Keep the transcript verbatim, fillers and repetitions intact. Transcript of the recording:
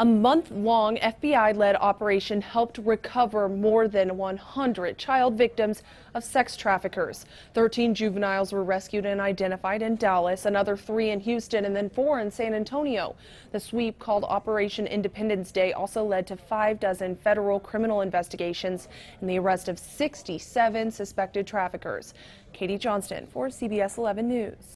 A month-long F B I-led operation helped recover more than one hundred child victims of sex traffickers. thirteen juveniles were rescued and identified in Dallas, another three in Houston, and then four in San Antonio. The sweep, called Operation Independence Day, also led to five dozen federal criminal investigations and the arrest of sixty-seven suspected traffickers. Katie Johnston for C B S eleven News.